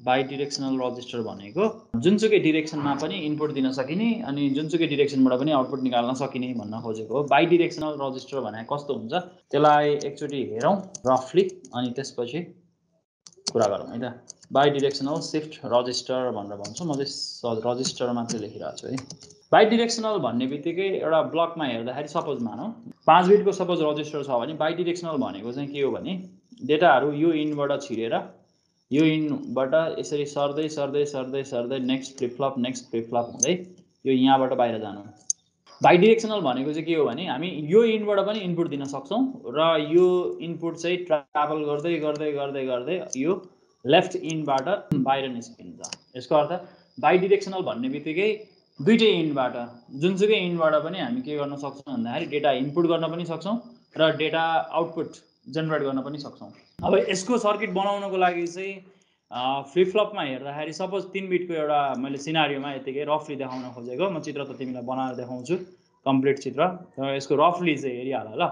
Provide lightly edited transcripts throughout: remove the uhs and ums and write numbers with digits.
बाइडिरेक्सनल register भनेको जुनसुकै डिरेक्सनमा पनि इनपुट दिन सकिने अनि जुनसुकै डिरेक्सनबाट पनि आउटपुट निकाल्न सकिने भन्न खोजेको हो। बाइडिरेक्सनल रजिस्टर भने कस्तो हुन्छ त्यसलाई एकचोटि हेरौँ रफली अनि त्यसपछि कुरा गरौँ है त। बाइडिरेक्सनल शिफ्ट रजिस्टर भनेर भन्छौँ, म चाहिँ रजिस्टर मात्रै लेखिरहेको छु है। बाइडिरेक्सनल भन्ने बित्तिकै एउटा ब्लकमा हेर्दाखेरि सपोज मानौँ 5 बिटको सपोज रजिस्टर छ भने बाइडिरेक्सनल भनेको चाहिँ के हो भने डेटाहरू यो इनबाट छिरेर यो इनबाट यसरी सर्दै सर्दै सर्दै सर्दै नेक्स्ट फ्लिपफ्लप हुँदै यो यहाँबाट बाहिर जानु। बाइडिरेक्सनल भनेको चाहिँ के हो भने हामी यो इनबाट पनि इनपुट दिन सक्छौँ र यो इनपुट चाहिँ ट्राभल गर्दै गर्दै गर्दै गर्दै यो लेफ्ट इनबाट बाहिर निस्किन्छ। यसको अर्थ बाइडिरेक्सनल भन्ने बित्तिकै दुईटै इनबाट जुनसुकै इनबाट पनि हामी के गर्न सक्छौँ भन्दाखेरि डेटा इनपुट गर्न पनि सक्छौँ र डेटा आउटपुट जेनेरेट गर्न पनि सक्छौँ। अब यसको सर्किट बनाउनको लागि चाहिँ फ्लिपफ्लपमा हेर्दाखेरि सपोज 3 बिटको एउटा मैले सिनारियोमा यतिकै रफली देखाउन खोजेको, म चित्र त तिमीलाई बनाएर देखाउँछु कम्प्लिट चित्र, र यसको रफली चाहिँ हेरिहाल ल।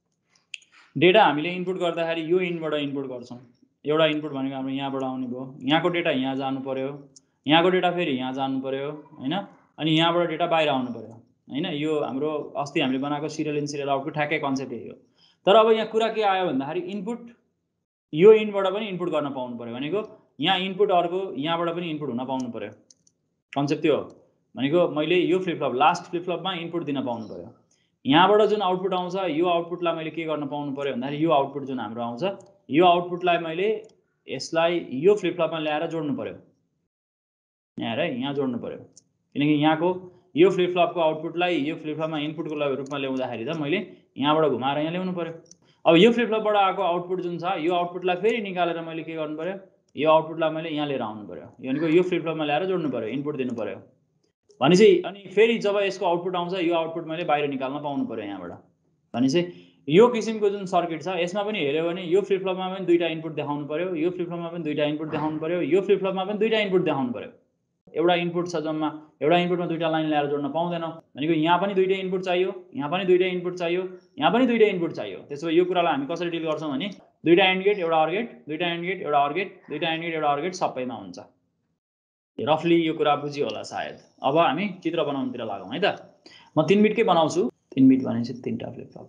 डेटा हामीले इनपुट गर्दाखेरि यो इनबाट इनपुट गर्छौँ, एउटा इनपुट भनेको हाम्रो यहाँबाट आउने भयो, यहाँको डेटा यहाँ जानु पर्यो, यहाँको डेटा फेरि यहाँ जानु पर्यो हैन, अनि यहाँबाट डेटा बाहिर आउनु पर्यो हैन। यो हाम्रो अस्ति हामीले बनाएको सिरियल इन सिरियल आउटको ठ्याक्कै कन्सेप्ट यही हो। तर अब यहाँ कुरा के आयो भन्दाखेरि इनपुट यो इनबाट पनि इनपुट गर्न पाउनु पर्यो भनेको यहाँ इनपुट अर्को यहाँबाट पनि इनपुट हुन पाउनु पर्यो। कन्सेप्ट त्यो हो भनेको मैले यो फ्लिपफ्लप लास्ट फ्लिपफ्लपमा इनपुट दिन पाउनु पर्यो, यहाँबाट जुन आउटपुट आउँछ यो आउटपुटलाई मैले के गर्न पाउनु पर्यो भन्दाखेरि यो आउटपुट जुन हाम्रो आउँछ यो आउटपुटलाई मैले यसलाई यो फ्लिपफ्लपमा ल्याएर जोड्नु पर्यो, यहाँ हेर यहाँ जोड्नु पर्यो, किनकि यहाँको यो फ्लिपफ्लपको आउटपुटलाई यो फ्लिपफ्लपमा इनपुटको रूपमा ल्याउँदाखेरि त मैले यहाँबाट घुमाएर यहाँ ल्याउनु पर्यो। अब यो फ्लिपफ्लपबाट आएको आउटपुट जुन छ यो आउटपुटलाई फेरि निकालेर मैले के गर्नु पर्यो, यो आउटपुटलाई मैले यहाँ लिएर आउनु पर्यो, भनेको यो फ्लिपफ्लपमा ल्याएर जोड्नु पर्यो, इनपुट दिनु पर्यो भनेपछि अनि फेरि जब यसको आउटपुट आउँछ यो आउटपुट मैले बाहिर निकाल्न पाउनु पर्यो यहाँबाट। भनेपछि यो किसिमको जुन सर्किट छ यसमा पनि हेर्यो भने यो फ्लिपफ्लपमा पनि दुईटा इनपुट देखाउनु पर्यो, यो फ्लिपफ्लपमा पनि दुईटा इनपुट देखाउनु पर्यो, यो फ्लिपफ्लपमा पनि दुईटा इनपुट देखाउनु पर्यो। एउटा इनपुट छ जम्मा, एउटा इनपुटमा दुईटा लाइन ल्याएर जोड्न पाउँदैन भनेको यहाँ पनि दुईटा इनपुट चाहियो, यहाँ पनि दुईटा इनपुट चाहियो, यहाँ पनि दुईटा इनपुट चाहियो। त्यसो भए यो कुरालाई हामी कसरी डिल गर्छौँ भने दुईटा एन्ड गेट एउटा अर गेट, दुईटा एन्ड गेट एउटा अर गेट, दुईटा एन्ड गेट एउटा अर गेट सबैमा हुन्छ। रफली यो कुरा बुझियो होला सायद। अब हामी चित्र बनाउनुतिर लागौँ है त। म 3 बिटकै बनाउँछु, 3 बिट भनेपछि 3टा फ्लिपफ्लप।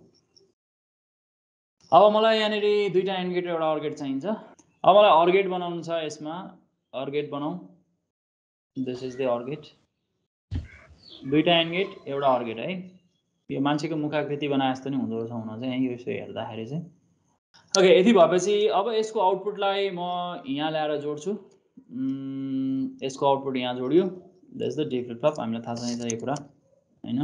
अब मलाई यहाँनिर दुईटा एन्ड गेट एउटा अर गेट चाहिन्छ। अब मलाई अर गेट बनाउनु छ, यसमा अर गेट बनाऊ, this is the or gate, दुईटा एन्ड गेट एउटा अर गेट है। यो मान्छेको मुखाकृति बनाए जस्तो नि हुँदो रहेछ हुन चाहिँ यसो हेर्दाखेरि चाहिँ। ओके, यति भएपछि अब यसको आउटपुटलाई म यहाँ ल्याएर जोड्छु, यसको आउटपुट यहाँ जोडियो, दिस द डी फ्लिपफ्लप, हामीलाई थाहा छ यो कुरा हैन,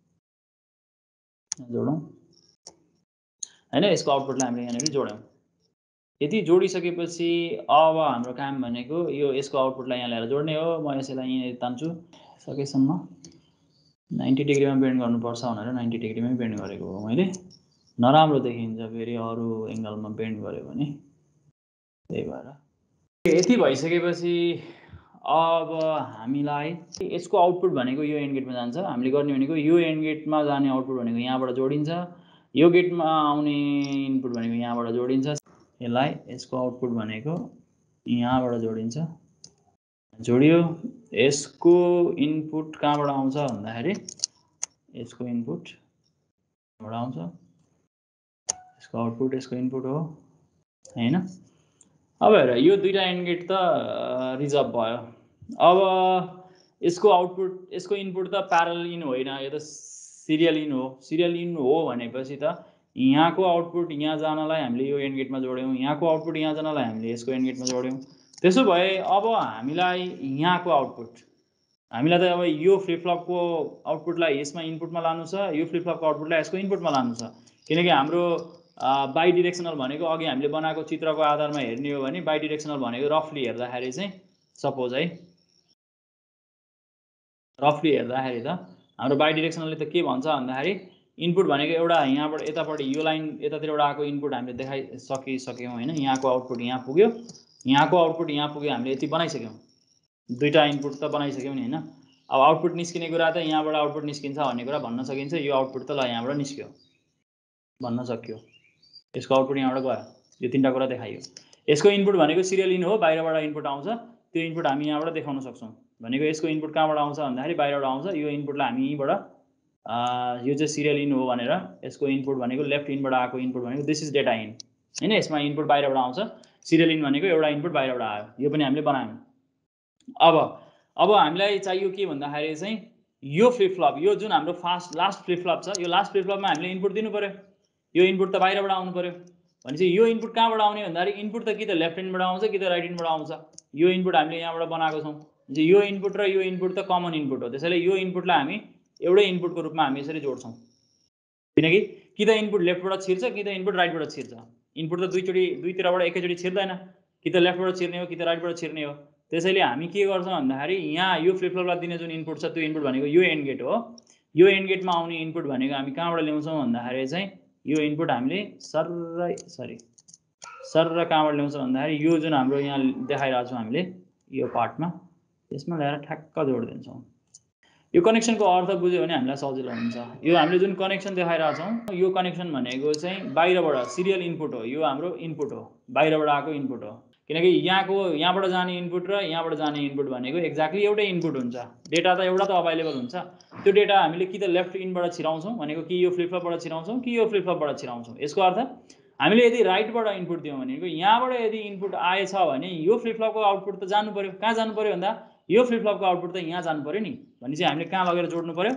जोडौँ हैन। यसको आउटपुटलाई हामीले यहाँनिर जोड्यौँ। यति जोडिसकेपछि अब हाम्रो काम भनेको यो यसको आउटपुटलाई यहाँ ल्याएर जोड्ने हो। म यसैलाई यहीँनिर तान्छु सकेसम्म 90 डिग्रीमा बेन्ड गर्नुपर्छ भनेर 90 डिग्रीमै बेन्ड गरेको हो मैले, नराम्रो देखिन्छ फेरि अरू एङ्गलमा बेन्ड गर्यो भने, त्यही भएर। यति भइसकेपछि अब हामीलाई यसको आउटपुट भनेको यो एन्ड गेटमा जान्छ, हामीले गर्ने भनेको यो एन्ड गेटमा जाने आउटपुट भनेको यहाँबाट जोडिन्छ, यो गेटमा आउने इनपुट भनेको यहाँबाट जोडिन्छ, यसलाई यसको आउटपुट भनेको यहाँबाट जोडिन्छ, जोडियो। यसको इनपुट कहाँबाट आउँछ भन्दाखेरि यसको इनपुट यहाँबाट आउँछ, यसको आउटपुट यसको इनपुट हो हैन। अब हेर यो दुईटा एन्ड गेट त रिजर्भ भयो। अब यसको आउटपुट यसको इनपुट त प्यारलल इन होइन, यो त सिरियल इन हो। सिरियल इन हो भनेपछि त यहाँको आउटपुट यहाँ जानलाई हामीले यो एन्ड गेटमा जोड्यौँ, यहाँको आउटपुट यहाँ जानलाई हामीले यसको एन्ड गेटमा जोड्यौँ। त्यसो भए अब हामीलाई यहाँको आउटपुट हामीलाई त अब यो फ्लिपफ्लपको आउटपुटलाई यसमा इनपुटमा लानु छ, यो फ्लिपफ्लपको आउटपुटलाई यसको इनपुटमा लानु छ, किनकि हाम्रो बाइडिरेक्सनल भनेको अघि हामीले बनाएको चित्रको आधारमा हेर्ने हो भने बाइडिरेक्सनल भनेको रफली हेर्दाखेरि चाहिँ सपोज है, रफली हेर्दाखेरि त हाम्रो बाइडिरेक्सनलले त के भन्छ भन्दाखेरि इनपुट भनेको एउटा यहाँबाट यतापट्टि यो लाइन यतातिरबाट आएको इनपुट हामीले देखाइसक्यौँ हैन, यहाँको आउटपुट यहाँ पुग्यो, यहाँको आउटपुट यहाँ पुग्यो, हामीले यति बनाइसक्यौँ, दुईटा इनपुट त बनाइसक्यौँ नि हैन। अब आउटपुट निस्किने कुरा त यहाँबाट आउटपुट निस्किन्छ भन्ने कुरा भन्न सकिन्छ, यो आउटपुट त ल यहाँबाट निस्क्यो भन्न सक्यो, यसको आउटपुट यहाँबाट गयो, यो 3टा कुरा देखाइयो। यसको इनपुट भनेको सिरियल इन हो, बाहिरबाट इनपुट आउँछ, त्यो इनपुट हामी यहाँबाट देखाउन सक्छौँ भनेको यसको इनपुट कहाँबाट आउँछ भन्दाखेरि बाहिरबाट आउँछ यो इनपुटलाई हामी यहीँबाट यो चाहिँ सिरियल इन हो भनेर यसको इनपुट भनेको लेफ्ट इनबाट आएको इनपुट भनेको दिस इज डेटा इन हैन यसमा इनपुट बाहिरबाट आउँछ सिरियल इन भनेको एउटा इनपुट बाहिरबाट आयो यो पनि हामीले बनायौँ अब हामीलाई चाहियो के भन्दाखेरि चाहिँ यो फ्लिप फ्लप यो जुन हाम्रो लास्ट फ्लिप फ्लप छ यो लास्ट फ्लिप फ्लपमा हामीले इनपुट दिनु पर्यो यो इनपुट त बाहिरबाट आउनु पर्यो भनेपछि यो इनपुट कहाँबाट आउने भन्दाखेरि इनपुट त कि त लेफ्ट इनबाट आउँछ कि त राइट इनबाट आउँछ यो इनपुट हामीले यहाँबाट बनाएको छौँ यो इनपुट र यो इनपुट त कमन इनपुट हो त्यसैले यो इनपुटलाई हामी एउटै इनपुटको रूपमा हामी यसरी जोड्छौँ किनकि कि त इनपुट लेफ्टबाट छिर्छ कि त इनपुट राइटबाट छिर्छ इनपुट त दुईतिरबाट एकैचोटि छिर्दैन कि त लेफ्टबाट छिर्ने हो कि त राइटबाट छिर्ने हो त्यसैले हामी के गर्छौँ भन्दाखेरि यहाँ यो फ्लिप फ्लपलाई दिने जुन इनपुट छ त्यो इनपुट भनेको यो एन्ड गेट हो यो एन्ड गेटमा आउने इनपुट भनेको हामी कहाँबाट ल्याउँछौँ भन्दाखेरि चाहिँ यो इनपुट हामीले सरर कहाँबाट ल्याउँछौँ भन्दाखेरि यो जुन हाम्रो यहाँ देखाइरहेको छौँ हामीले यो पार्टमा यसमा ल्याएर ठ्याक्क जोडिदिन्छौँ यो कनेक्सनको अर्थ बुझ्यो भने हामीलाई सजिलो हुन्छ यो हामीले जुन कनेक्सन देखाइरहेछौँ यो कनेक्सन भनेको चाहिँ बाहिरबाट सिरियल इनपुट हो यो हाम्रो इनपुट हो बाहिरबाट आएको इनपुट हो किनकि यहाँबाट जाने इनपुट र यहाँबाट जाने इनपुट भनेको एक्ज्याक्टली एउटै इनपुट हुन्छ डेटा त एउटा त अभाइलेबल हुन्छ त्यो डेटा हामीले कि त लेफ्ट इनबाट छिराउँछौँ भनेको कि यो फ्लिप फ्लपबाट छिराउँछौँ कि यो फ्लिप फ्लपबाट छिराउँछौँ यसको अर्थ हामीले यदि राइटबाट इनपुट दियौँ भनेको यहाँबाट यदि इनपुट आएछ भने यो फ्लिप फ्लपको आउटपुट त जानु पर्यो कहाँ जानु पर्यो भन्दा यो फ्लिप फ्लपको आउटपुट त यहाँ जानु पर्यो नि भनेपछि हामीले कहाँ लगेर जोड्नु पर्यो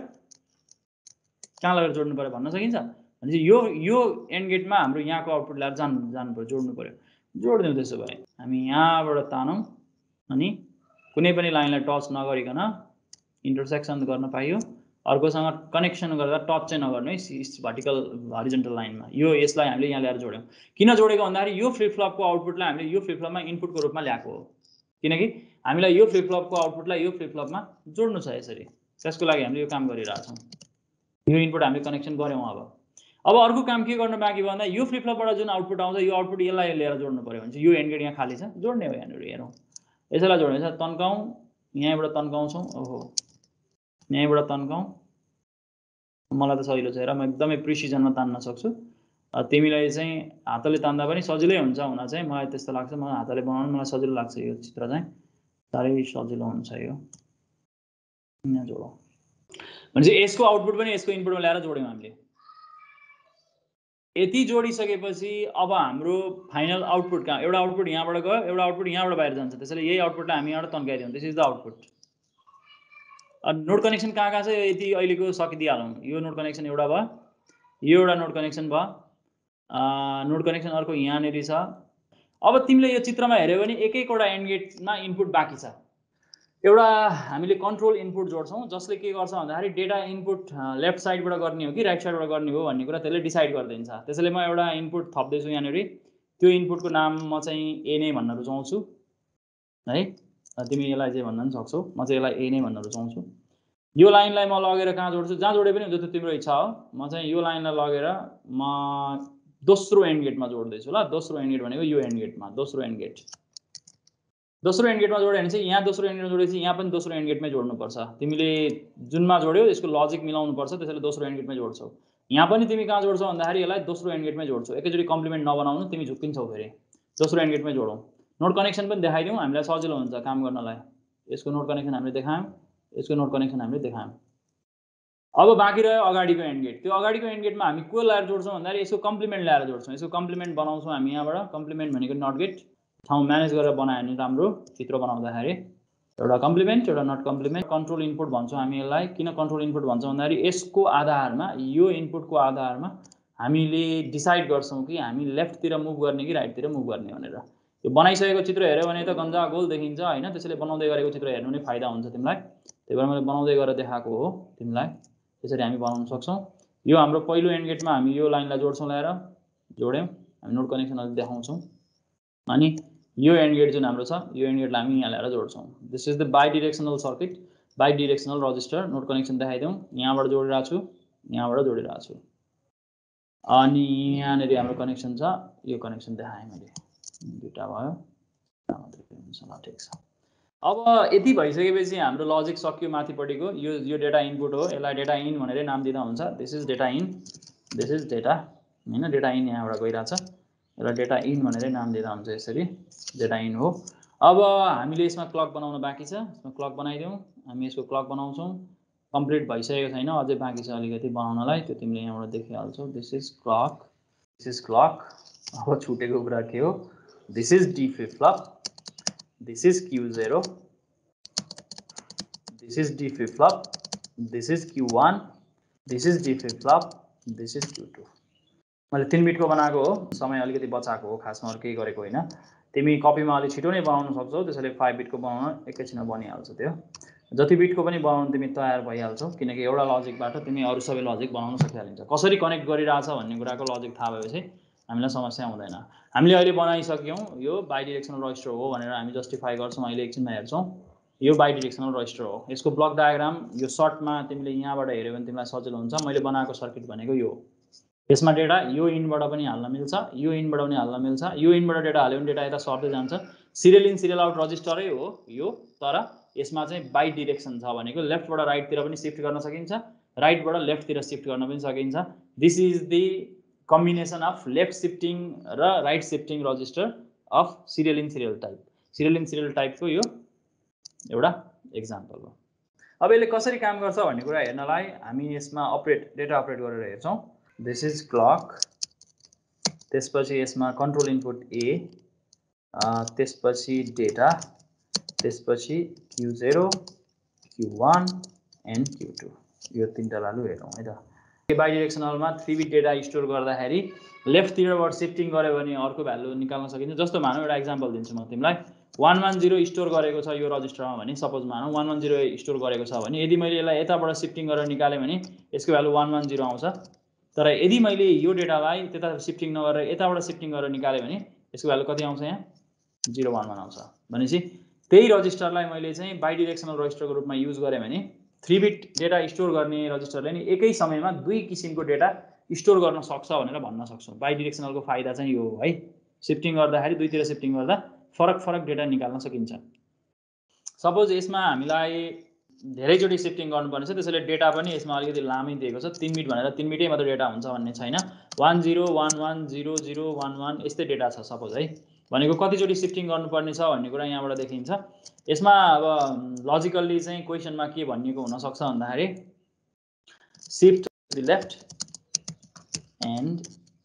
भन्न सकिन्छ भनेपछि यो एन्ड गेटमा हाम्रो यहाँको आउटपुट ल्याएर जानु पर्यो जोड्नु पर्यो जोड्दिउँ त्यसो भए हामी यहाँबाट तानौँ अनि कुनै पनि लाइनलाई टच नगरिकन इन्टरसेक्सन गर्न पाइयो अर्कोसँग कनेक्सन गर्दा टच चाहिँ नगर्नु है भर्टिकल हरिजन्टल लाइनमा यसलाई हामीले यहाँ ल्याएर जोड्यौँ किन जोडेको भन्दाखेरि यो फ्लिप फ्लपको आउटपुटलाई हामीले यो फ्लिप फ्लपमा इनपुटको रूपमा ल्याएको हो किनकि हामीलाई यो फ्लिप फ्लपको आउटपुटलाई यो फ्लिप फ्लपमा जोड्नु छ यसरी त्यसको लागि हामीले यो काम गरिरहेछौँ यो इनपुट हामीले कनेक्सन गऱ्यौँ अब अर्को काम के गर्न बाँकी भन्दा यो फ्लिप फ्लपबाट जुन आउटपुट आउँछ यो आउटपुट यसलाई लिएर जोड्नु पर्यो भने चाहिँ यो एन्ड गेट यहाँ खाली छ जोड्ने हो यहाँनिर हेरौँ यसैलाई जोड्ने छ तन्काउँ यहाँबाट तन्काउँछौँ यहाँबाट तन्काउँ मलाई त सजिलो छ हेर म एकदमै प्रिसिजनमा तान्न सक्छु तिमीलाई चाहिँ हातले तान्दा पनि सजिलै हुन्छ हुन चाहिँ मलाई त्यस्तो लाग्छ मलाई हातले बनाउनु मलाई सजिलो लाग्छ यो चित्र चाहिँ साह्रै सजिलो हुन्छ यो यहाँ जोडौँ भनेपछि यसको आउटपुट पनि यसको इनपुटमा ल्याएर जोड्यौँ हामीले यति जोडिसकेपछि अब हाम्रो फाइनल आउटपुट कहाँ एउटा आउटपुट यहाँबाट गयो एउटा आउटपुट यहाँबाट बाहिर जान्छ त्यसैले यही आउटपुटलाई हामी यहाँबाट तन्काइदियौँ this is the output node connection कहाँ छ यति अहिलेको सकिदिइहालौँ यो नोड कनेक्सन एउटा भयो यो एउटा नोड कनेक्सन भयो नोड कनेक्सन अर्को यहाँनिर छ अब तिमीले यो चित्रमा हेऱ्यौ भने एकैवटा एन्ड गेटमा इनपुट बाँकी छ एउटा हामीले कन्ट्रोल इनपुट जोड्छौँ जसले के गर्छ भन्दाखेरि डेटा इनपुट लेफ्ट साइडबाट गर्ने हो कि राइट साइडबाट गर्ने हो भन्ने कुरा त्यसले डिसाइड गरिदिन्छ त्यसैले म एउटा इनपुट थप्दैछु यहाँनिर त्यो इनपुटको नाम म चाहिँ ए नै भन्न रुचाउँछु है तिमी यसलाई चाहिँ भन्न पनि सक्छौ म चाहिँ यसलाई ए नै भन्न रुचाउँछु यो लाइनलाई म लगेर कहाँ जोड्छु जहाँ जोडे पनि हुन्छ त्यो तिम्रो इच्छा हो म चाहिँ यो लाइनलाई लगेर म दोस्रो एन्ड गेटमा जोड्दैछु ल दोस्रो एन्ड गेट भनेको यो एन्ड गेटमा दोस्रो एन्ड गेटमा जोड्यो भने चाहिँ यहाँ दोस्रो एन्ड गेटमा जोडेपछि यहाँ पनि दोस्रो एन्ड गेटमै जोड्नुपर्छ तिमीले जुनमा जोड्यौ यसको लजिक मिलाउनु पर्छ त्यसैले दोस्रो एन्ड गेटमै जोड्छौ यहाँ पनि तिमी कहाँ जोड्छौ भन्दाखेरि यसलाई दोस्रो एन्ड गेटमै जोड्छौ एकैचोटि कम्प्लिमेन्ट नबनाउनु तिमी झुक्किन्छौ फेरि दोस्रो एन्ड गेटमै जोडौँ नोड कनेक्सन पनि देखाइदिउँ हामीलाई सजिलो हुन्छ काम गर्नलाई यसको नोड कनेक्सन हामीले देखायौँ यसको नोड कनेक्सन हामीले देखायौँ अब बाँकी रह्यो अगाडिको एन्ड गेट त्यो अगाडिको एन्ड गेटमा हामी को ल्याएर जोड्छौँ भन्दाखेरि यसको कम्प्लिमेन्ट ल्याएर जोड्छौँ यसको कम्प्लिमेन्ट बनाउँछौँ हामी यहाँबाट कम्प्लिमेन्ट भनेको नट गेट ठाउँ म्यानेज गरेर बनायो भने राम्रो चित्र बनाउँदाखेरि एउटा कम्प्लिमेन्ट एउटा नट कम्प्लिमेन्ट कन्ट्रोल इनपुट भन्छौँ हामी यसलाई किन कन्ट्रोल इनपुट भन्छौँ भन्दाखेरि यसको आधारमा यो इनपुटको आधारमा हामीले डिसाइड गर्छौँ कि हामी लेफ्टतिर मुभ गर्ने कि राइटतिर मुभ गर्ने भनेर यो बनाइसकेको चित्र हेऱ्यो भने त गन्जा गोल देखिन्छ होइन त्यसैले बनाउँदै गरेको चित्र हेर्नु नै फाइदा हुन्छ तिमीलाई त्यही भएर मैले बनाउँदै गरेर देखाएको हो तिमीलाई त्यसरी हामी बनाउन सक्छौँ यो हाम्रो पहिलो एन्ड गेटमा हामी यो लाइनलाई जोड्छौँ ल्याएर जोड्यौँ हामी नोड कनेक्सन अलि देखाउँछौँ अनि यो एन्ड गेट जुन हाम्रो छ यो एन्ड गेटलाई हामी यहाँ ल्याएर जोड्छौँ this is the bidirectional circuit bidirectional register node connection देखाइदिउँ यहाँबाट जोडिरहेको छु यहाँबाट जोडिरहेको छु अनि यहाँनिर हाम्रो कनेक्सन छ यो कनेक्सन देखाएँ मैले दुईवटा भयो ठिक छ अब यति भइसकेपछि हाम्रो लजिक सक्यो माथिपट्टिको यो डेटा इनपुट हो यसलाई डेटा इन भनेरै नाम दिँदा हुन्छ this is data in this is data होइन डेटा इन यहाँबाट गइरहेछ यसलाई डेटा इन भनेरै नाम दिँदा हुन्छ यसरी डेटा इन हो अब हामीले यसमा क्लक बनाउन बाँकी छ, यसमा क्लक बनाइदिउँ। हामी यसको क्लक बनाउँछौँ। कम्प्लिट भइसकेको छैन, अझै बाँकी छ अलिकति बनाउनलाई, त्यो तिमीले यहाँबाट देखिहाल्छौ। This is clock, this is clock. अब छुटेको कुरा के हो? This is D flip flop, this is Q0, this is D flip flop, this is Q1, this is D flip flop, this is Q2। मैले 3 बिटको बनाएको हो, समय अलिकति बचाएको हो, खासमा अरू केही गरेको होइन। तिमी कपीमा अलि छिटो नै बनाउन सक्छौ, त्यसैले 5 बिटको बनाउन एकैछिनमा बनिहाल्छ। त्यो जति बिटको पनि बनाउन तिमी तयार भइहाल्छौ, किनकि एउटा लजिकबाट तिमी अरू सबै लजिक बनाउन सकिहालिन्छ। कसरी कनेक्ट गरिरहेछ भन्ने कुराको लजिक थाहा भएपछि हामीलाई समस्या हुँदैन। हामीले अहिले बनाइसक्यौँ, यो बाइडिरेक्सनल रजिस्टर हो भनेर हामी जस्टिफाई गर्छौँ। अहिले एकछिनमा हेर्छौँ, यो बाइडिरेक्सनल रजिस्टर हो। यसको ब्लक डायग्राम यो सर्टमा तिमीले यहाँबाट हेऱ्यो भने तिमीलाई सजिलो हुन्छ। मैले बनाएको सर्किट भनेको यो हो। यसमा डेटा यो इनबाट पनि हाल्न मिल्छ, यो इनबाट पनि हाल्न मिल्छ। यो इनबाट डेटा हाल्यो भने डेटा यता सर्दै जान्छ। सिरियल इन सिरियल आउट रजिस्टरै हो यो, तर यसमा चाहिँ बाइ डिरेक्सन छ भनेको लेफ्टबाट राइटतिर पनि सिफ्ट गर्न सकिन्छ, राइटबाट लेफ्टतिर सिफ्ट गर्न पनि सकिन्छ। This is the combination of left shifting र right shifting register of serial in serial type. Serial in serial टाइपको यो एउटा एक्जाम्पल हो। अब यसले कसरी काम गर्छ भन्ने कुरा हेर्नलाई हामी यसमा डेटा अपरेट गरेर हेर्छौँ। दिस इज क्लक, त्यसपछि यसमा कन्ट्रोल इनपुट ए, त्यसपछि डेटा, त्यसपछि Q0, Q1 एन्ड Q2, यो 3टा भ्यालु हेरौँ है त। बाइडिरेक्सनलमा 3 बिट डेटा स्टोर गर्दाखेरि लेफ्टतिरबाट सिफ्टिङ गर्यो भने अर्को भ्यालु निकाल्न सकिन्छ। जस्तो मानौँ, एउटा एक्जाम्पल दिन्छु म तिमीलाई। 110 स्टोर गरेको छ यो रजिस्टरमा भने, सपोज मानौँ 110 स्टोर गरेको छ भने, यदि मैले यसलाई यताबाट सिफ्टिङ गरेर निकालेँ भने यसको भ्यालु 110 आउँछ। तर यदि मैले यो डेटालाई त्यता सिफ्टिङ नगरेर यताबाट सिफ्टिङ गरेर निकालेँ भने यसको भ्यालु कति आउँछ? यहाँ 011 आउँछ। भनेपछि त्यही रजिस्टरलाई मैले चाहिँ बाइडिरेक्सनल रजिस्टरको रूपमा युज गरेँ भने 3 बिट डेटा स्टोर गर्ने रजिस्टरले नि एकै समयमा 2 किसिमको डेटा स्टोर गर्न सक्छ भनेर भन्न सक्छौँ। बाइडिरेक्सनलको फाइदा चाहिँ यो हो है। सिफ्टिङ गर्दाखेरि दुईतिर सिफ्टिङ गर्दा फरक फरक डेटा निकाल्न सकिन्छ। सपोज यसमा हामीलाई धेरैचोटि सिफ्टिङ गर्नुपर्ने छ, त्यसैले डेटा पनि यसमा अलिकति लामै दिएको छ। 3 बिट भनेर 3 बिटै मात्र डेटा हुन्छ भन्ने छैन। 10110011 यस्तै डेटा छ सपोज है। भनेको कतिचोटि सिफ्टिङ गर्नुपर्ने छ भन्ने कुरा यहाँबाट देखिन्छ। यसमा अब लजिकल्ली चाहिँ क्वेसनमा के भनिएको हुनसक्छ भन्दाखेरि shift to the left and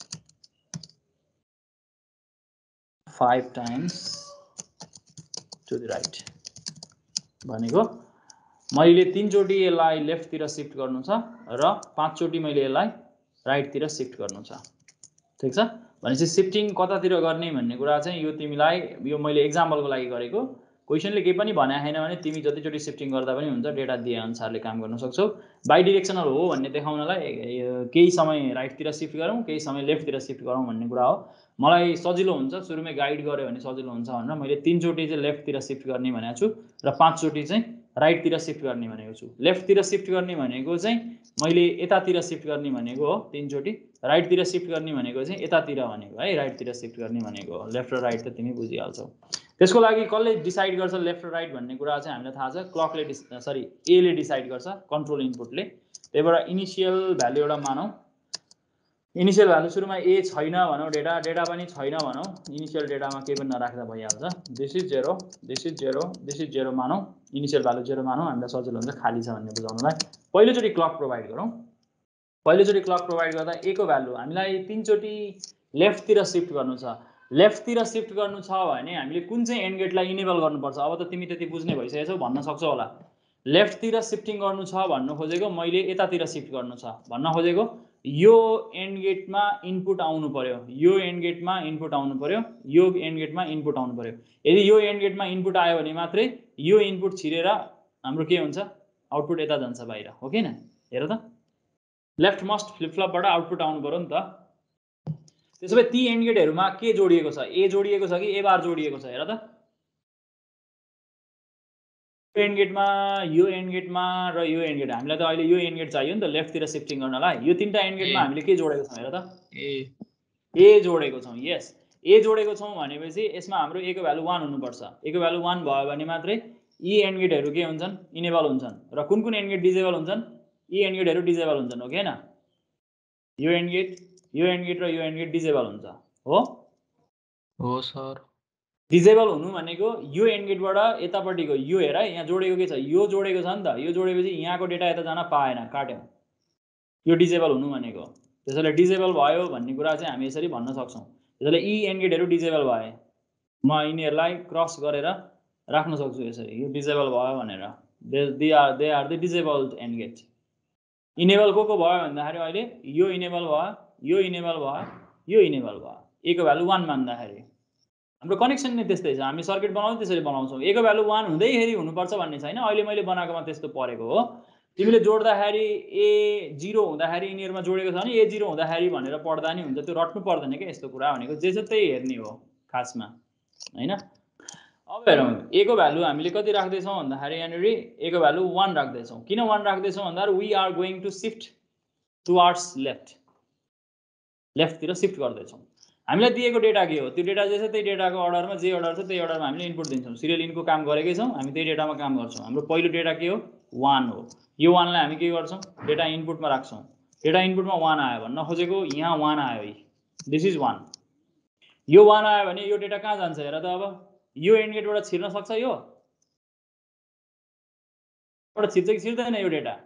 5 times to the right भनेको मैले 3 चोटि यसलाई लेफ्टतिर सिफ्ट गर्नु छ र 5 चोटि मैले यसलाई राइटतिर सिफ्ट गर्नु छ। ठिक छ। भनेपछि सिफ्टिङ कतातिर गर्ने भन्ने कुरा चाहिँ यो तिमीलाई, यो मैले एक्जाम्पलको लागि गरेको। क्वेसनले केही पनि भने छैन भने तिमी जतिचोटि सिफ्टिङ गर्दा पनि हुन्छ, डेटा दिए अनुसारले काम गर्न सक्छौ। बाइडिरेक्सनल हो भन्ने देखाउनलाई केही समय राइटतिर सिफ्ट गरौँ, केही समय लेफ्टतिर सिफ्ट गरौँ भन्ने कुरा हो। मलाई सजिलो हुन्छ, सुरुमै गाइड गर्यो भने सजिलो हुन्छ भनेर मैले 3 चोटि चाहिँ लेफ्टतिर सिफ्ट गर्ने भनेको छु र 5 चोटि चाहिँ राइटतिर सिफ्ट गर्ने भनेको छु। लेफ्टतिर सिफ्ट गर्ने भनेको चाहिँ मैले यतातिर सिफ्ट गर्ने भनेको हो 3 चोटि, राइटतिर सिफ्ट गर्ने भनेको चाहिँ यतातिर भनेको है, राइटतिर सिफ्ट गर्ने भनेको हो। लेफ्ट र राइट त तिमी बुझिहाल्छौ। त्यसको लागि कसले डिसाइड गर्छ लेफ्ट र राइट भन्ने कुरा चाहिँ हामीलाई थाहा छ। क्लकले एले डिसाइड गर्छ, कन्ट्रोल इनपुटले। त्यही भएर इनिसियल भ्यालु एउटा मानौँ। इनिसियल भ्यालु सुरुमा ए छैन भनौँ, डेटा पनि छैन भनौँ। इनिसियल डेटामा केही पनि नराख्दा भइहाल्छ। This is 0, this is 0, this is 0 मानौँ। इनिसियल भ्यालु 0 मानौँ, हामीलाई सजिलो हुन्छ खाली छ भन्ने बुझाउनलाई। पहिलोचोटि क्लक प्रोभाइड गरौँ। पहिलोचोटि क्लक प्रोभाइड गर्दा ए को भ्यालु हामीलाई 3 चोटि लेफ्टतिर सिफ्ट गर्नु छ। लेफ्टतिर सिफ्ट गर्नु छ भने हामीले कुन चाहिँ एन्ड गेटलाई इनेबल गर्नुपर्छ? अब त तिमी त्यति बुझ्ने भइसकेछौ, भन्न सक्छौ होला। लेफ्टतिर सिफ्टिङ गर्नु छ भन्नु खोजेको, मैले यतातिर सिफ्ट गर्नु छ भन्न खोजेको। यो एन्ड गेटमा इनपुट आउनु पर्यो, यो एन्ड गेटमा इनपुट आउनु पर्यो, यो एन्ड गेटमा इनपुट आउनु पर्यो। यदि यो एन्ड गेटमा इनपुट आयो भने मात्रै यो इनपुट छिरेर हाम्रो के हुन्छ? आउटपुट यता जान्छ बाहिर, हो कि हैन? हेर त, लेफ्ट मस्ट फ्लिप फ्लपबाट आउटपुट आउनु पर्यो नि त। त्यसो भए ती एन्ड गेटहरुमा के जोडिएको छ? ए जोडिएको छ कि ए बार जोडिएको छ? हेर त, यो एन्ड गेटमा र यो एन्ड गेट, हामीलाई त अहिले यो एन्ड गेट चाहियो नि त लेफ्टतिर सिफ्टिङ गर्नलाई। यो 3टा एन्ड गेटमा हामीले के जोडेको छौं? हेर त, ए जोडेको छौं। यस, ए जोडेको छौं भनेपछि यसमा हाम्रो ए को भ्यालु 1 हुनुपर्छ। ए को भ्यालु 1 भयो भने मात्रै यी एन्ड गेटहरु के हुन्छन्? इनेबल हुन्छन्। र कुन कुन एन्ड गेट डिसेबल हुन्छन्? यी एन्ड गेटहरु डिसेबल हुन्छन्, हो कि हैन? यो एन्ड गेट, यो एन्ड गेट र यो एन्ड गेट डिसेबल हुन्छ, हो? हो सर। डिजेबल हुनु भनेको यो एन्ड गेटबाट यतापट्टिको यो हेर यहाँ जोडेको के छ यो जोडेको छ नि त यो जोडेपछि यहाँको डेटा यता जान पाएन काट्यौं यो डिजेबल हुनु भनेको त्यसैले डिजेबल भयो भन्ने कुरा चाहिँ हामी यसरी भन्न सक्छौं त्यसैले यी एन्ड गेटहरु डिजेबल भए म यिनीहरुलाई क्रस गरेर राख्न सक्छु यसरी यो डिजेबल भयो भनेर they are the disabled and gate enable को भयो भन्दाखेरि अहिले यो इनेबल भयो यो इनेबल भयो यो इनेबल भयो a को भ्यालु 1 मान्दाखेरि हाम्रो कनेक्सन नै त्यस्तै छ हामी सर्किट बनाउँदा त्यसरी बनाउँछौं a को भ्यालु 1 हुँदैखेरि हुनुपर्छ भन्ने छैन अहिले मैले बनाएकोमा त्यस्तो परेको हो तिमीले जोड्दाखेरि a 0 हुँदाखेरि यिनीहरुमा जोडेको छ भने a 0 हुँदाखेरि भनेर पढ्दा नि हुन्छ त्यो रट्नु पर्दैन के यस्तो कुरा भनेको जे छ त्यही हेर्ने हो खासमा हैन अब हेरौं a को भ्यालु हामीले कति राख्दै छौं भन्दाखेरि यहाँनेरि a को भ्यालु 1 राख्दै छौं किन 1 राख्दै छौं भन्दाखेरि we are going to shift towards left तिर शिफ्ट गर्दै छौं हामीलाई दिएको डेटा के हो त्यो डेटा जे छ त्यही डेटाको अर्डरमा जे अर्डर छ त्यही अर्डरमा हामीले इनपुट दिन्छौं सिरियल इनको काम गरेकै छौं हामी त्यही डेटामा काम गर्छौं हाम्रो पहिलो डेटा के हो 1 हो यो 1 लाई हामी के गर्छौं डेटा इनपुटमा राख्छौं डेटा इनपुटमा 1 आयो भन्न खोजेको यहाँ 1 आयो दिस इज 1 यो 1 आयो भने यो डेटा कहाँ जान्छ हेर त अब यो एन्ड गेटबाट छिर्न सक्छ यो बाट छिर्छ कि छिर्दैन यो डेटा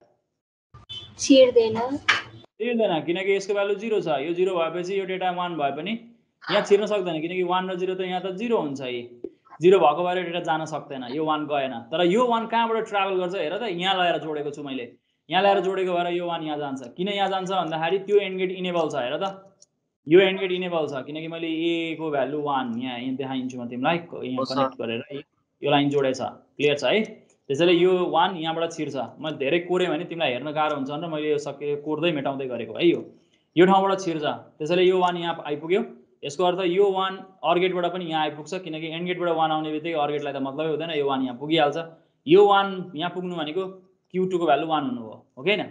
छिर्दैन किनकि यसको भ्यालु 0 छ यो 0 भएपछि यो डेटा 1 भए पनि यहाँ छिर्न सक्दैन किनकि 1 र 0 त यहाँ त 0 हुन्छ है 0 भएको भएर डेटा जान सक्दैन यो 1 गएन तर यो 1 कहाँबाट ट्राभल गर्छ हेर त यहाँ ल्याएर जोडेको छु मैले यहाँ ल्याएर जोडेको भएर यो 1 यहाँ जान्छ किन यहाँ जान्छ भन्दाखेरि त्यो एन्ड गेट इनेबल छ हेर त यो एन्ड गेट इनेबल छ किनकि मैले a को भ्यालु 1 यहाँ देखाइन्छु म तिमीलाई यहाँ कनेक्ट गरेर यो लाइन जोडेछ क्लियर छ है त्यसैले यो 1 यहाँबाट छिर्छ म धेरै कोरे भने तिमीलाई हेर्न गाह्रो हुन्छ भनेर मैले यो सके कोर्दै मेटाउँदै गरेको है यो ठाउँबाट छिर्छ त्यसैले यो 1 यहाँ आइपुग्यो यसको अर्थ यो 1 अर गेटबाट पनि यहाँ आइपुग्छ किनकि एन्ड गेटबाट 1 आउने बित्तिकै अर गेटलाई त मतलबै हुँदैन यो 1 यहाँ पुगिहाल्छ यो 1 यहाँ पुग्नु भनेको q2 को भ्यालु 1 हुनु हो के हैन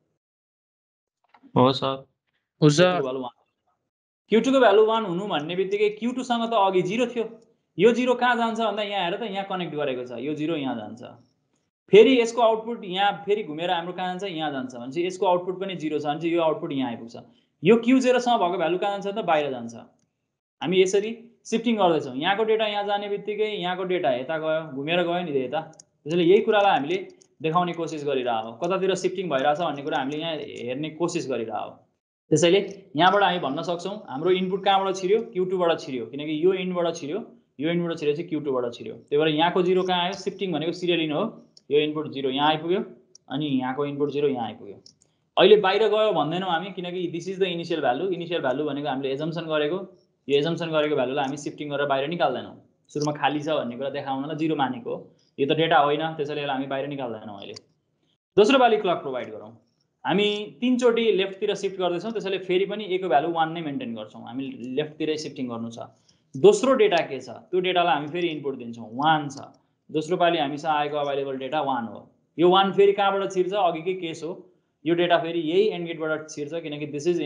हो सर हो सर q2 को भ्यालु 1 हुनु भन्ने बित्तिकै q2 सँग त अघि 0 थियो यो 0 कहाँ जान्छ भन्दा यहाँ हेर त यहाँ कनेक्ट गरेको छ यो 0 यहाँ जान्छ फेरि यसको आउटपुट यहाँ फेरि घुमेर हाम्रो कहाँ जान्छ यहाँ जान्छ भने यसको आउटपुट पनि 0 छ भने यो आउटपुट यहाँ आइपुग्छ यो q0 सँग भएको भ्यालु कहाँ जान्छ त बाहिर जान्छ हामी यसरी शिफ्टिङ गर्दै छौं यहाँको डेटा यहाँ जाने बित्तिकै यहाँको डेटा यता गयो घुमेर गयो नि यता त्यसैले यही कुरालाई हामीले देखाउने कोसिस गरिरहेको हो कतातिर शिफ्टिङ भइराछ भन्ने कुरा हामीले यहाँ हेर्ने कोसिस गरिरहेको हो त्यसैले यहाँबाट हामी भन्न सक्छौं हाम्रो इनपुट कहाँबाट छिर्यो q2 बाट छिर्यो किनकि यो इनबाट छिर्यो यो इनबाट छिरेपछि q2 बाट छिर्यो त्यही भएर यहाँको 0 कहाँ आयो शिफ्टिङ भनेको सिरियल इन हो यो इनपुट 0 यहाँ आइपुग्यो अनि यहाँको इनपुट 0 यहाँ आइपुग्यो अहिले बाहिर गयो भन्दैनौं हामी किनकि this is the initial value भनेको हामीले एजम्पसन गरेको यो एजम्पसन गरेको भ्यालुलाई हामी शिफ्टिङ गरेर बाहिर निकाल्दैनौं सुरुमा खाली छ भन्ने कुरा देखाउनलाई 0 मानेको यो त डेटा होइन त्यसैले यसलाई हामी बाहिर निकाल्दैनौं अहिले दोस्रो पाली क्लक प्रोवाइड गरौँ हामी 3 चोटी लेफ्ट तिर शिफ्ट गर्दै छौं त्यसैले फेरि पनि a को भ्यालु 1 नै मेन्टेन गर्छौं हामी लेफ्ट तिरै शिफ्टिङ गर्नु छ दोस्रो डेटा के छ त्यो डेटालाई हामी फेरि इनपुट दिन्छौं 1 छ दोस्रो पाली हामीसँग आएको अवेलेबल डेटा 1 हो यो 1 फेरि कहाँबाट छिर्छ अघिकै केस हो यो डेटा फेरि यही एन्ड गेटबाट छिर्छ किनकि दिस इज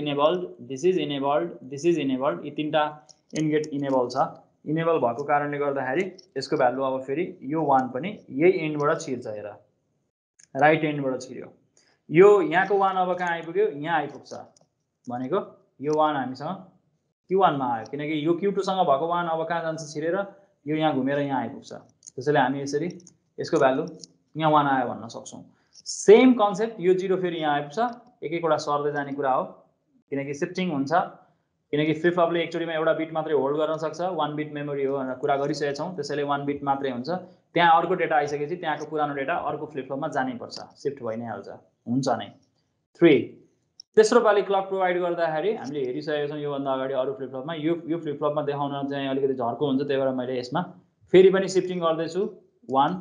इनेबल्ड यी तीनटा एन्ड गेट इनेबल छ इनेबल भएको कारणले गर्दाखेरि यसको भ्यालु अब फेरि यो 1 पनि यही एन्डबाट छिर्छ हेर राइट एन्डबाट छिर्यो यो यहाँको 1 अब कहाँ आइपुग्यो यहाँ आइपुग्छ भनेको यो 1 हामीसँग q1 मा आयो किनकि यो q2 सँग भएको 1 अब कहाँ जान्छ छिरेर यो यहाँ घुमेर यहाँ आइपुग्छ त्यसैले हामी यसरी यसको भ्यालु यहाँ 1 आयो भन्न सक्छौं सेम कन्सेप्ट यो 0 फेरि यहाँ आइपुग्छ एक एकवटा सर्दै जाने कुरा हो किनकि शिफ्टिङ हुन्छ किनकि फ्लिप फ्लपले एकचोटीमा एउटा बिट मात्रै होल्ड गर्न सक्छ 1 बिट मेमोरी हो भनेर कुरा गरिसकेका छौं त्यसैले 1 बिट मात्रै हुन्छ त्यहाँ अर्को डेटा आइसकेपछि त्यहाँको पुरानो डेटा अर्को फ्लिप फ्लपमा जानै पर्छ शिफ्ट भइ नै हाल्छ हुन्छ नै 3 तेस्रो पाली क्लक प्रोवाइड गर्दाखेरि हामीले हेरिसकेका छौं यो भन्दा अगाडि अरु फ्लिप फ्लपमा यो फ्लिप फ्लपमा देखाउन चाहिँ अलिकति झर्को हुन्छ त्यही भएर मैले यसमा फेरि पनि शिफ्टिङ गर्दै छु 1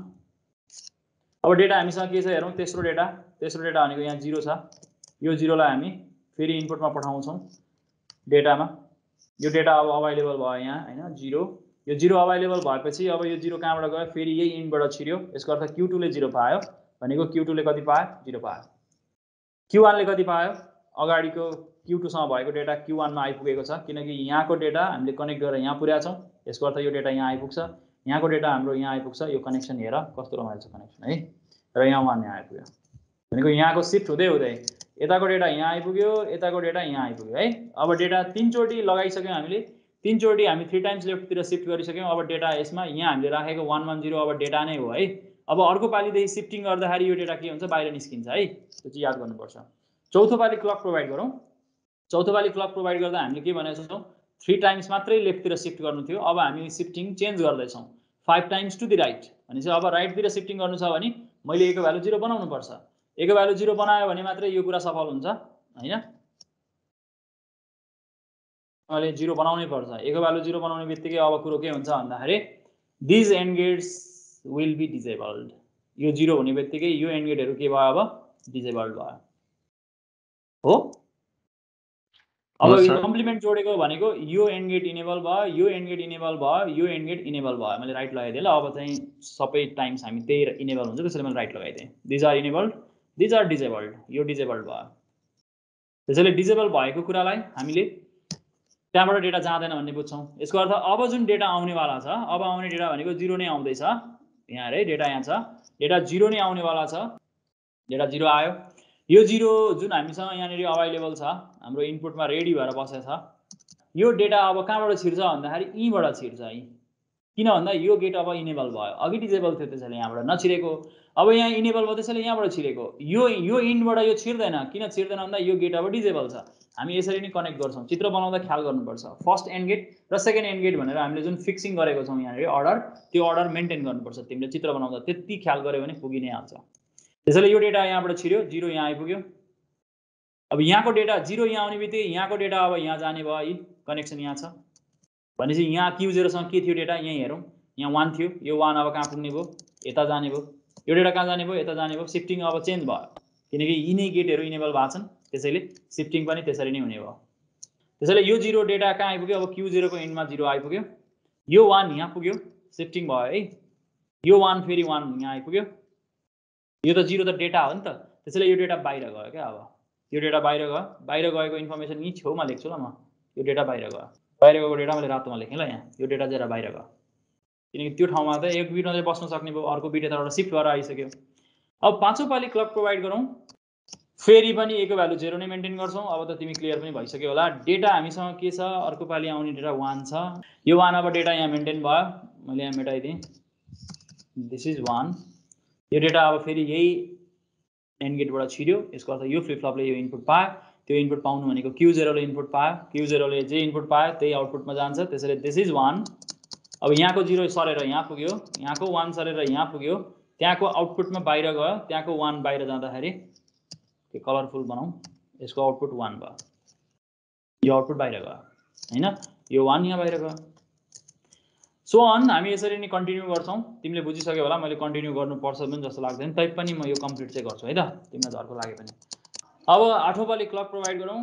अब डेटा हामीसँग के छ हेरौं तेस्रो डेटा भनेको यहाँ 0 छ यो 0 लाई हामी फेरि इनपुटमा पठाउँछौं डेटामा यो डेटा अब अवेलेबल भयो यहाँ हैन 0 यो 0 अवेलेबल भएपछि अब यो 0 कहाँबाट गयो फेरि यही इनबाट छिर्यो यसको अर्थ q2 ले 0 पायो भनेको q2 ले कति पायो 0 पायो q1 ले कति पायो अगाडिको q2 सँग भएको डेटा q1 मा आइपुगेको छ किनकि यहाँको डेटा हामीले कनेक्ट गरेर यहाँ पुर्याएको छौं यसको अर्थ यो डेटा यहाँ आइपुग्छ यहाँको डेटा हाम्रो यहाँ आइपुग्छ यो कनेक्सन हेर कस्तो रमाइलो छ कनेक्सन है र यहाँ 1 यहाँ आइपुग्यो भनेको यहाँको शिफ्ट हुँदै हुँदै यताको डेटा यहाँ आइपुग्यो यताको डेटा यहाँ आइपुग्यो है अब डेटा 3 चोटी लगाइसक्यौं हामीले तीनचोटी हामी 3 टाइम्स लेफ्टतिर शिफ्ट गरिसक्यौँ। अब डेटा यसमा यहाँ हामीले राखेको 110 अब डेटा नै हो है। अब अर्को पालिदेखि शिफ्टिङ गर्दाखेरि यो डेटा के हुन्छ बाहिर निस्किन्छ है, त्यो चाहिँ याद गर्नुपर्छ। चौथो पालि क्लक प्रोभाइड गरौँ। चौथो पालि क्लक प्रोभाइड गर्दा हामीले के भनेको छौँ 3 टाइम्स मात्रै लेफ्टतिर शिफ्ट गर्नु थियो। अब हामी शिफ्टिङ चेन्ज गर्दैछौँ 5 टाइम्स टु द राइट। भनेपछि अब राइटतिर शिफ्टिङ गर्नु छ भने मैले a को भ्यालु 0 बनाउनु पर्छ। a को भ्यालु 0 बनायो भने मात्रै यो कुरा सफल हुन्छ हैन। मैले 0 बनाउनै पर्छ। a को भ्यालु 0 बनाउने बित्तिकै अब कुरो के हुन्छ भन्दाखेरि this and gates will be disabled. यो 0 हुने बित्तिकै यो एन्ड गेटहरु के भयो अब डिसेबल्ड भयो हो। अब यो कम्प्लिमेन्ट जोडेको भनेको यो एन्ड गेट इनेबल भयो, यो एन्ड गेट इनेबल भयो, यो एन्ड गेट इनेबल भयो। मैले राइट लगाइदिएँ ल। अब चाहिँ सबै टाइम्स हामी त्यही इनेबल हुन्छ त्यसैले मैले राइट लगाइदिएँ। These are enabled, these are disabled. यो डिसेबल्ड भयो। त्यसैले डिसेबल भएको कुरालाई हामीले त्यहाँबाट डेटा जाँदैन भन्ने बुझ्छौँ। यसको अर्थ अब जुन डेटा आउनेवाला छ, अब आउने डेटा भनेको 0 नै आउँदैछ। यहाँ हेरे डेटा यहाँ छ, डेटा 0 नै आउनेवाला छ। डेटा 0 आयो। यो 0 जुन हामीसँग यहाँनिर अभाइलेबल छ, हाम्रो इनपुटमा रेडी भएर बसेको छ। यो डेटा अब कहाँबाट छिर्छ भन्दाखेरि यहीँबाट छिर्छ। यहीँ किन भन्दा यो गेट अब इनेबल भयो, अघि डिसेबल थियो त्यसैले यहाँबाट नछिरेको। अब यहाँ इनेबल भयो त्यसैले यहाँबाट छिरेको। यो इन्डबाट यो छिर्दैन। किन छिर्दैन भन्दा यो गेट अब डिसेबल छ। हामी यसरी नै कनेक्ट गर्छौँ। चित्र बनाउँदा ख्याल गर्नुपर्छ। फर्स्ट एन्ड गेट र सेकेन्ड एन्ड गेट भनेर हामीले जुन फिक्सिङ गरेको छौँ यहाँनिर अर्डर, त्यो अर्डर मेन्टेन गर्नुपर्छ। तिमीले चित्र बनाउँदा त्यति ख्याल गर्यो भने पुगि नै हाल्छ। त्यसैले यो डेटा यहाँबाट छिर्यो, 0 यहाँ आइपुग्यो। अब यहाँको डेटा 0 यहाँ आउने बित्तिकै यहाँको डेटा अब यहाँ जाने भयो। यी कनेक्सन यहाँ छ भनेपछि यहाँ Q0 सँग के थियो डेटा यहीँ हेरौँ। यहाँ 1 थियो, यो 1 अब कहाँ पुग्ने भयो यता जाने भयो। यो डेटा कहाँ जाने भयो यता जाने भयो। शिफ्टिङ अब चेन्ज भयो किनकि यिनै गेटहरू इनेबल भएको छन्। त्यसैले शिफ्टिङ पनि त्यसरी नै हुने भयो। त्यसैले यो 0 डेटा कहाँ आइपुग्यो अब Q0 को एन्डमा 0 आइपुग्यो। यो 1 यहाँ पुग्यो, शिफ्टिङ भयो है। यो 1 फेरि 1 यहाँ आइपुग्यो। यो त 0 त डेटा हो नि त। त्यसैले यो डेटा बाहिर गयो क्या। अब यो डेटा बाहिर गयो। बाहिर गएको इन्फर्मेसन यहीँ छेउमा लेख्छु ल म। यो डेटा बाहिर गयो। बाहिर गएको डेटा मैले रातोमा लेखेँ ल यहाँ। यो डेटा चाहिँ बाहिर गयो किनकि त्यो ठाउँमा त एक बिट मात्रै बस्न सक्ने भयो, अर्को बिट यताबाट सिफ्ट भएर आइसक्यो। अब पाँचौँ पालि क्लक प्रोभाइड गरौँ। फेरि पनि a को भ्यालु 0 नै मेन्टेन गर्छौँ। अब त तिमी क्लियर पनि भइसक्यो होला। डेटा हामीसँग के छ अर्को पालि आउने डेटा 1 छ। यो 1 अब डेटा यहाँ मेन्टेन भयो। मैले यहाँ मेटाइदिएँ। This is 1। यो डेटा अब फेरि यही एन्ड गेटबाट छिर्यो। यसको अर्थ यो फ्लिप फ्लपले यो इनपुट पायो। त्यो इनपुट पाउनु भनेको Q0 ले इनपुट पायो। Q0 ले जे इनपुट पायो त्यही आउटपुटमा जान्छ। त्यसैले दिस इज 1। अब यहाँको 0 सरेर यहाँ पुग्यो, यहाँको 1 सरेर यहाँ पुग्यो। त्यहाँको आउटपुटमा बाहिर गयो। त्यहाँको 1 बाहिर जाँदाखेरि के कलरफुल बनाऊ, यसको आउटपुट 1 भयो। यो आउटपुट बाहिर गयो हैन। यो 1 यहाँ बाहिर गयो। सो अन हामी यसरी नै कन्टिन्यू गर्छौँ। तिमीले बुझिसक्यो होला। मैले कन्टिन्यू गर्नुपर्छ पनि जस्तो लाग्दैन, तैपनि म यो कम्प्लिट चाहिँ गर्छु है त, तिमीलाई झर्को लागे पनि। अब आठौँ पालि क्लक प्रोभाइड गरौँ।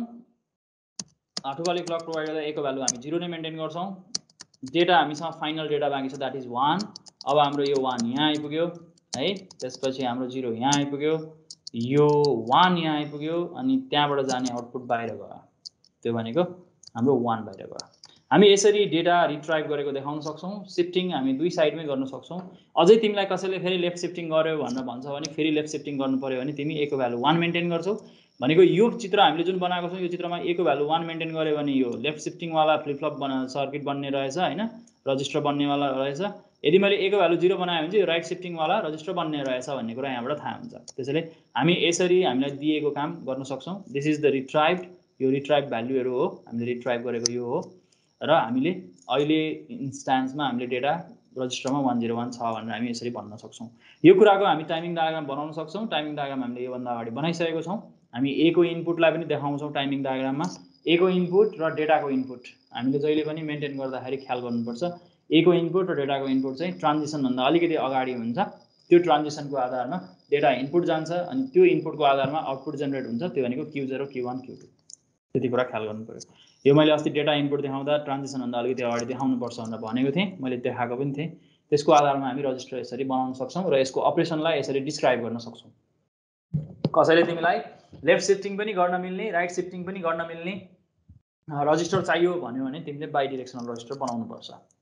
आठौँ पालि क्लक प्रोभाइड गर्दा a को भ्यालु हामी 0 नै मेन्टेन गर्छौँ। डेटा हामीसँग फाइनल डेटा बाँकी छ द्याट इज 1। अब हाम्रो यो 1 यहाँ आइपुग्यो है। त्यसपछि हाम्रो 0 यहाँ आइपुग्यो। यो 1 यहाँ आइपुग्यो अनि त्यहाँबाट जाने आउटपुट बाहिर गयो। त्यो भनेको हाम्रो 1 बाहिर गयो। हामी यसरी डेटा रिट्राइभ गरेको देखाउन सक्छौँ। शिफ्टिङ हामी दुई साइडमै गर्न सक्छौँ। अझै तिमीलाई कसैले फेरि लेफ्ट शिफ्टिङ गर्यो भनेर भन्छ भने फेरि लेफ्ट शिफ्टिङ गर्नु पर्यो भने तिमी a को भ्यालु 1 मेन्टेन गर्छौ। भनेको यो चित्र हामीले जुन बनाएको छौँ यो चित्रमा a को भ्यालु 1 मेन्टेन गर्यो भने यो लेफ्ट शिफ्टिङवाला फ्लिप फ्लप सर्किट बन्ने रहेछ हैन, रजिस्टर बन्नेवाला रहेछ। यदि मैले a को भ्यालु 0 बनाएँ भने चाहिँ राइट शिफ्टिङवाला रजिस्टर बन्ने रहेछ भन्ने कुरा यहाँबाट थाहा हुन्छ। त्यसैले हामी यसरी हामीलाई दिएको काम गर्न सक्छौँ। This is the retrieve. यो रिट्राइभ भ्यालुहरू हो, हामीले रिट्राइभ गरेको यो हो र हामीले अहिले इन्स्टान्समा हामीले डेटा रजिस्टरमा 101 छ भनेर हामी यसरी भन्न सक्छौँ। यो कुराको हामी टाइमिङ डायग्राम बनाउन सक्छौँ। टाइमिङ डायग्राम हामीले योभन्दा अगाडि बनाइसकेको छौँ। हामी a को इनपुटलाई पनि देखाउँछौँ टाइमिङ डायग्राममा। a को इनपुट र डेटाको इनपुट हामीले जहिले पनि मेन्टेन गर्दाखेरि ख्याल गर्नुपर्छ। a को इनपुट र डेटाको इनपुट चाहिँ ट्रान्जिसनभन्दा अलिकति अगाडि हुन्छ। त्यो ट्रान्जिसनको आधारमा डेटा इनपुट जान्छ अनि त्यो इनपुटको आधारमा आउटपुट जेनेरेट हुन्छ। त्यो भनेको Q0, Q1, Q2। त्यति कुरा ख्याल गर्नु पर्यो। यो मैले अस्ति डेटा इनपुट देखाउँदा ट्रान्जिसनभन्दा अलिकति अगाडि देखाउनुपर्छ भनेर भनेको थिएँ। मैले देखाएको पनि थिएँ। त्यसको आधारमा हामी रजिस्टर यसरी बनाउन सक्छौँ र यसको अपरेसनलाई यसरी डिस्क्राइब गर्न सक्छौँ। कसैले तिमीलाई लेफ्ट शिफ्टिङ पनि गर्न मिल्ने, राइट शिफ्टिङ पनि गर्न मिल्ने रजिस्टर चाहियो भन्यो भने तिमीले बाइडिरेक्सनल रजिस्टर बनाउनुपर्छ।